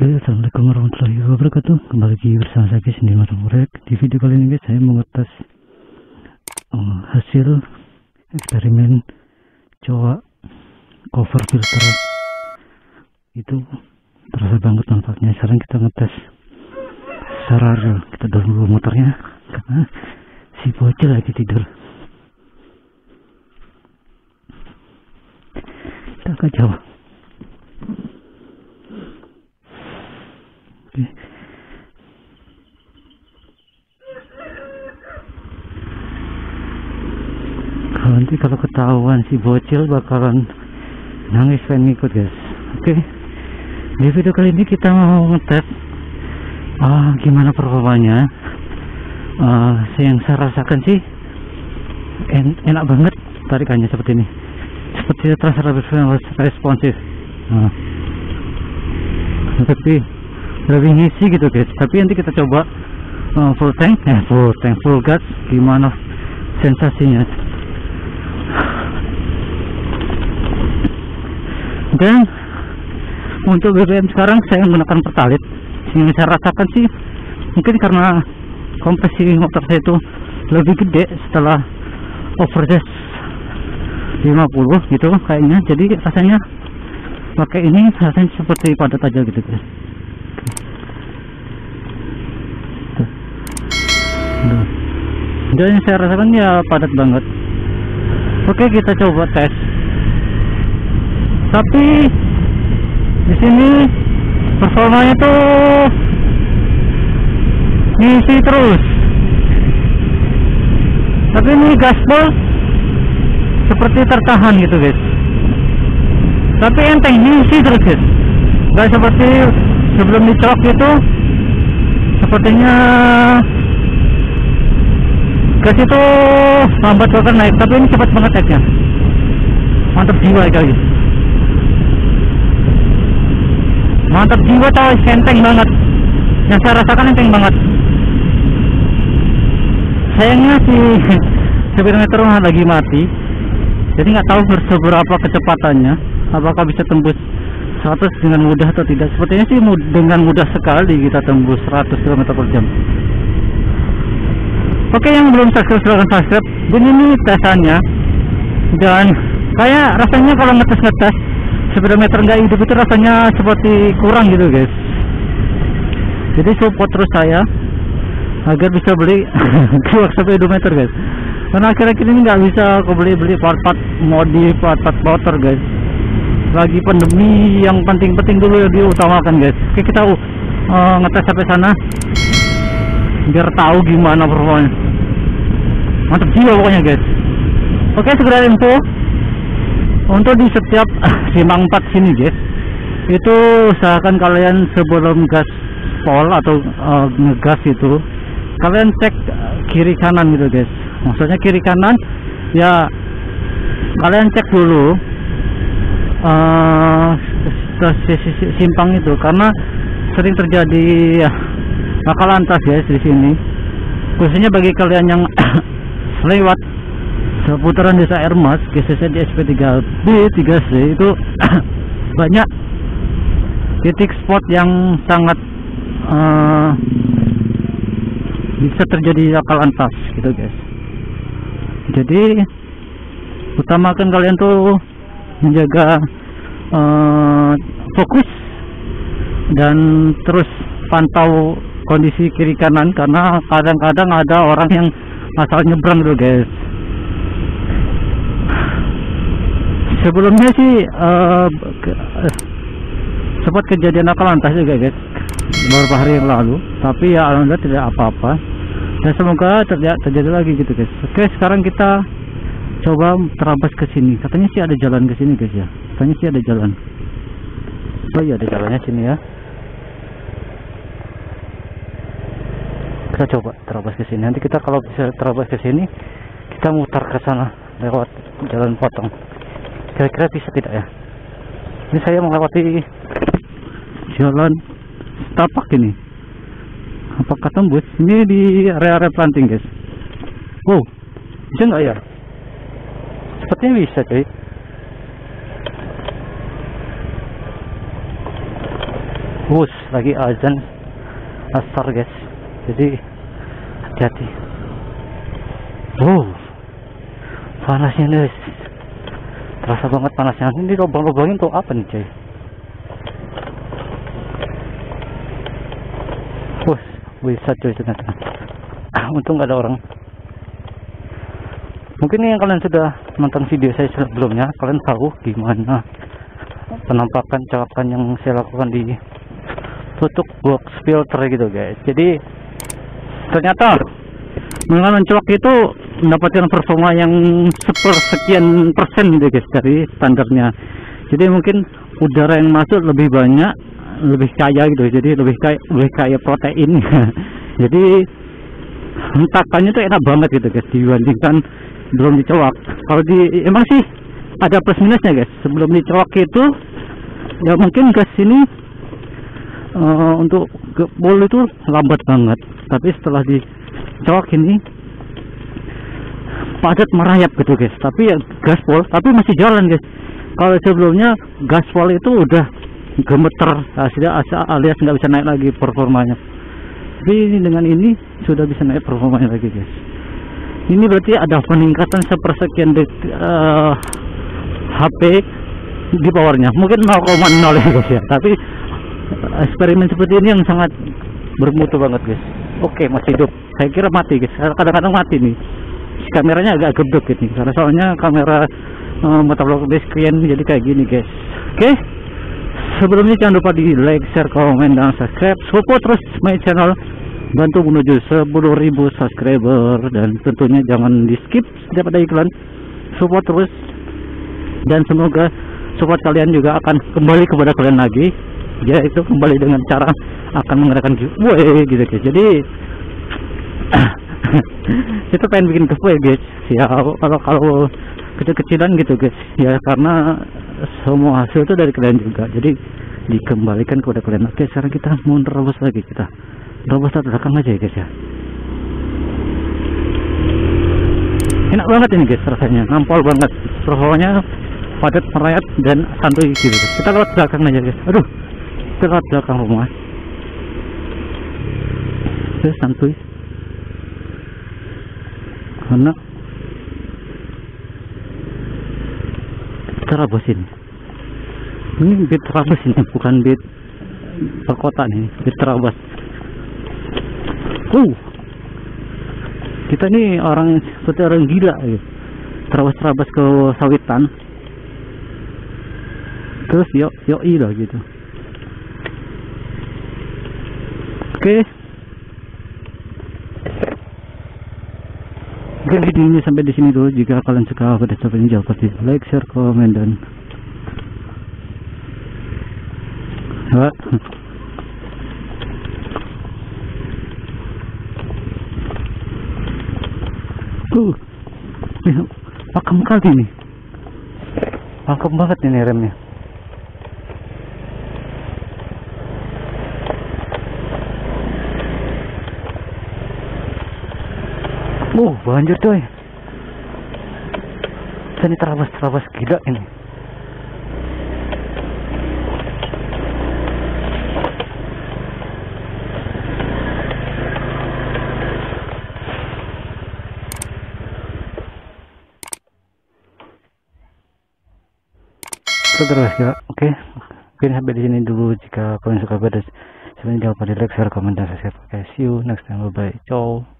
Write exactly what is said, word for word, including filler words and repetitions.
Oke, assalamualaikum warahmatullahi wabarakatuh. Kembali lagi bersama saya guys di Motorek. Di video kali ini guys, saya mau ngetes uh, hasil eksperimen coba cover filter. Itu terasa banget nampaknya. Sekarang kita ngetes secara real. Kita dorong dulu motornya karena si bocil lagi tidur. Kita agak jauh. Oke. Kalau nanti kalau ketahuan si bocil bakalan nangis pengen ngikut guys. Oke. Di video kali ini kita mau ngetes ah gimana performanya. Uh, yang saya rasakan sih en enak banget tarikannya seperti ini, seperti terasa lebih responsif, nah, tapi lebih ngisi gitu guys. Tapi nanti kita coba uh, full tank, eh full tank full gas, gimana sensasinya. Dan untuk B B M sekarang saya menggunakan pertalit. Yang saya rasakan sih mungkin karena kompresi motor saya itu lebih gede setelah overdash lima puluh gitu kayaknya, jadi rasanya pakai ini rasanya seperti padat aja gitu guys. Dan saya rasakan ya padat banget. Oke, kita coba tes. Tapi di sini performanya tuh ngisi terus. Tapi ini gaspol seperti tertahan gitu guys. Tapi enteng ngisi terus guys. Gak seperti sebelum dicolok itu, sepertinya gas itu lambat bakal naik. Tapi ini cepat banget naiknya. Mantap jiwa kali. Mantap jiwa coy, enteng banget. Yang saya rasakan enteng banget. Sayangnya si speedometer lagi mati, jadi nggak tahu seberapa kecepatannya, apakah bisa tembus seratus dengan mudah atau tidak. Sepertinya sih dengan mudah sekali kita tembus seratus kilometer per jam. Oke, yang belum subscribe silahkan subscribe. Jadi ini tesannya, dan kayak rasanya kalau ngetes-ngetes speedometer nggak hidup itu rasanya seperti kurang gitu guys. Jadi support terus saya agar bisa beli dua speedometer guys, karena akhir-akhir ini nggak bisa aku beli-beli part-part modif, part-part motor guys. Lagi pandemi, yang penting-penting dulu yang diutamakan guys. Oke, kita uh, ngetes sampai sana biar tahu gimana performanya. Mantap jiwa pokoknya guys. Oke, sekedar info untuk di setiap simpang empat sini guys, itu usahakan kalian sebelum gas pol atau uh, ngegas itu kalian cek kiri kanan gitu guys. Maksudnya kiri kanan ya, kalian cek dulu uh, simpang itu, karena sering terjadi ya, bakal lantas guys di sini, khususnya bagi kalian yang lewat seputaran desa Ermas, G C C di S P tiga B tiga C itu banyak titik spot yang sangat uh, bisa terjadi akal antas gitu guys. Jadi utamakan kalian tuh menjaga uh, fokus dan terus pantau kondisi kiri kanan, karena kadang-kadang ada orang yang asal nyebrang tuh guys. Sebelumnya sih uh, sempat kejadian akal lantas juga guys beberapa hari yang lalu, tapi ya alhamdulillah tidak apa-apa, dan semoga tidak terjadi lagi gitu guys. Oke, sekarang kita coba terabas ke sini. Katanya sih ada jalan ke sini guys ya. Katanya sih ada jalan. Oh iya, ada jalannya sini ya. Kita coba terabas ke sini. Nanti kita kalau bisa terabas ke sini, kita mutar ke sana lewat jalan potong. Kira-kira bisa tidak ya? Ini saya melewati jalan setapak ini. Apakah tembus? Ini di area-area planting guys. Wow, bisa nggak ya? Sepertinya bisa cuy. Bus lagi azan asar guys, jadi hati-hati. Wow, panasnya guys, terasa banget panasnya. Ini lubang-lubangin tuh apa nih coy? Wah, bisa coy ternyata. Ah, untung gak ada orang. Mungkin yang kalian sudah nonton video saya sebelumnya, kalian tahu gimana penampakan cakapan yang saya lakukan di tutup box filter gitu guys. Jadi ternyata menggunakan colok itu mendapatkan performa yang sepersekian persen gitu guys dari standarnya. Jadi mungkin udara yang masuk lebih banyak, lebih kaya gitu, jadi lebih kaya lebih kaya protein. Jadi hentakannya tuh enak banget gitu guys dibandingkan belum dicolok. Kalau di emang sih ada plus minusnya guys. Sebelum dicolok itu ya mungkin gas ini uh, untuk bol itu lambat banget, tapi setelah dicolok ini padat merayap gitu guys. Tapi ya gaspol tapi masih jalan guys. Kalau sebelumnya gaspol itu udah gemeter, alias nggak bisa naik lagi performanya. Tapi ini dengan ini sudah bisa naik performanya lagi guys. Ini berarti ada peningkatan sepersekian detik uh, H P di powernya, mungkin nol koma nol ya guys ya. Tapi eksperimen seperti ini yang sangat bermutu banget guys. Oke, masih hidup. Saya kira mati guys, kadang-kadang mati nih. Kameranya agak geduk ini karena soalnya kamera uh, motovlog screen jadi kayak gini guys. Oke, sebelumnya jangan lupa di like, share, komen, dan subscribe. Support terus my channel, bantu menuju sepuluh ribu subscriber, dan tentunya jangan di skip setiap ada iklan. Support terus, dan semoga support kalian juga akan kembali kepada kalian lagi, yaitu kembali dengan cara akan mengadakan giveaway gitu guys. Jadi kita pengen bikin giveaway guys ya, kalau kalau kecil-kecilan gitu guys ya, karena semua hasil itu dari kalian juga, jadi dikembalikan kepada kalian. Oke, sekarang kita mau nerobos lagi, kita nerobos ke belakang aja ya guys ya. Enak banget ini guys rasanya, nampol banget, performanya padat merayap dan santuy gitu guys. Kita lewat belakang aja guys. Aduh, kita lewat belakang rumah. Oke, santuy karena terabos ini. Ini beat terabos ini, bukan beat perkotaan ini, beat terabos. Uh, kita nih orang seperti orang gila ya. Terabos-terabos ke sawitan, terus yuk yuk lah gitu. Oke, Oke, video ini sampai di sini dulu. Jika kalian suka pada channel ini, jangan lupa like, share, komen, dan ya. Uh, pakem kali nih, pakem banget ini remnya. Oh, banjir coy. Ini terabas-terabas gila ini. Terus ya, oke. Mungkin sampai di sini dulu. Jika kalian suka pada, jangan lupa di like, share, komen, dan subscribe. Oke, see you next time. Bye bye. Ciao.